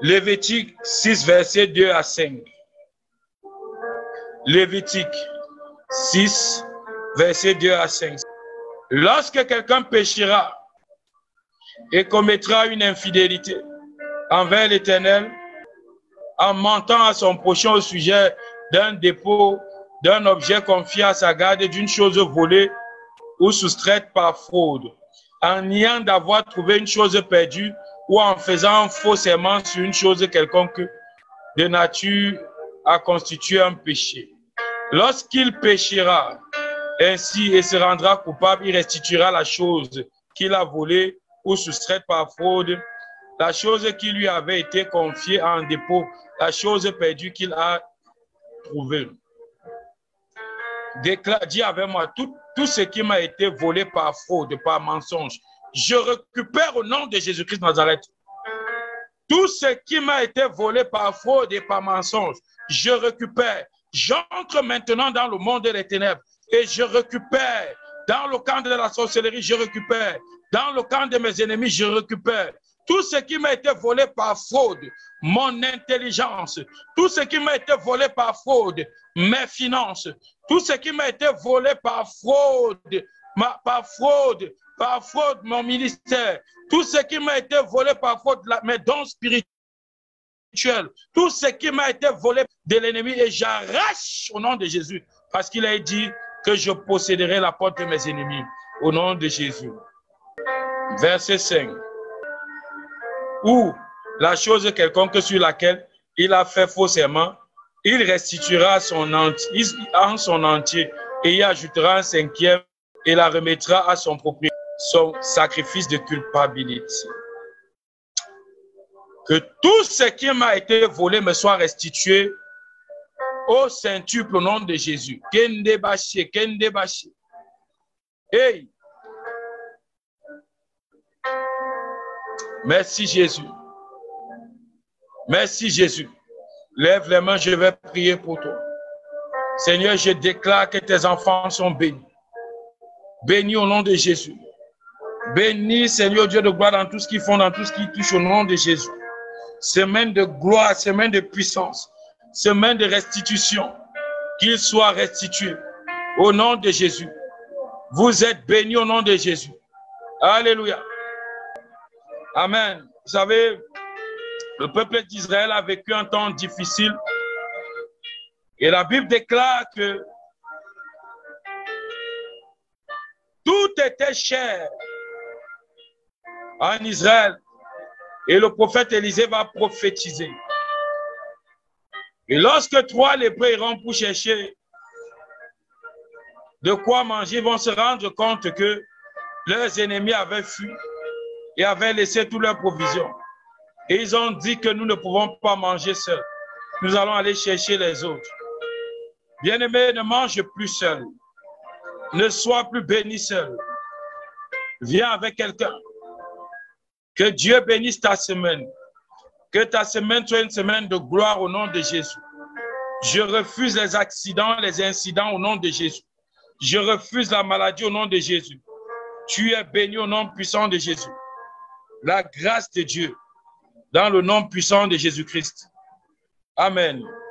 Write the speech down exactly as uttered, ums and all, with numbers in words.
Lévitique six, versets deux à cinq. Lévitique six, versets deux à cinq. Lorsque quelqu'un péchera et commettra une infidélité envers l'Éternel, en mentant à son prochain au sujet d'un dépôt, d'un objet confié à sa garde, d'une chose volée ou soustraite par fraude, en niant d'avoir trouvé une chose perdue ou en faisant un faux serment sur une chose quelconque de nature à constituer un péché. Lorsqu'il péchera ainsi et se rendra coupable, il restituera la chose qu'il a volée ou soustraite par fraude, la chose qui lui avait été confiée en dépôt, la chose perdue qu'il a trouvée. Déclare, dis avec moi, tout, tout ce qui m'a été volé par fraude, par mensonge, je récupère au nom de Jésus-Christ de Nazareth. Tout ce qui m'a été volé par fraude et par mensonge, je récupère. J'entre maintenant dans le monde des ténèbres et je récupère. Dans le camp de la sorcellerie, je récupère. Dans le camp de mes ennemis, je récupère. Tout ce qui m'a été volé par fraude, mon intelligence, tout ce qui m'a été volé par fraude, mes finances, tout ce qui m'a été volé par fraude, ma, par fraude, par fraude, mon ministère, tout ce qui m'a été volé par fraude, la, mes dons spirituels, tout ce qui m'a été volé de l'ennemi, et j'arrache au nom de Jésus, parce qu'il a dit que je posséderai la porte de mes ennemis, au nom de Jésus. Verset cinq. Ou la chose quelconque sur laquelle il a fait faux serment, il restituera son entier, en son entier et y ajoutera un cinquième et la remettra à son propriétaire, son sacrifice de culpabilité. Que tout ce qui m'a été volé me soit restitué au centuple au nom de Jésus. Kende baché, kende baché. Hey! Merci Jésus. Merci Jésus. Lève les mains, je vais prier pour toi. Seigneur, je déclare que tes enfants sont bénis. Bénis au nom de Jésus. Bénis, Seigneur Dieu de gloire, dans tout ce qu'ils font, dans tout ce qui touche au nom de Jésus. Semaine de gloire, semaine de puissance, semaine de restitution. Qu'ils soient restitués au nom de Jésus. Vous êtes bénis au nom de Jésus. Alléluia. Amen. Vous savez, le peuple d'Israël a vécu un temps difficile et la Bible déclare que tout était cher en Israël et le prophète Élisée va prophétiser. Et lorsque trois lépreux iront pour chercher de quoi manger, ils vont se rendre compte que leurs ennemis avaient fui et avaient laissé toutes leurs provisions. Et ils ont dit que nous ne pouvons pas manger seuls. Nous allons aller chercher les autres. Bien-aimé, ne mange plus seul. Ne sois plus béni seul. Viens avec quelqu'un. Que Dieu bénisse ta semaine. Que ta semaine soit une semaine de gloire au nom de Jésus. Je refuse les accidents, les incidents au nom de Jésus. Je refuse la maladie au nom de Jésus. Tu es béni au nom puissant de Jésus. La grâce de Dieu, dans le nom puissant de Jésus-Christ. Amen.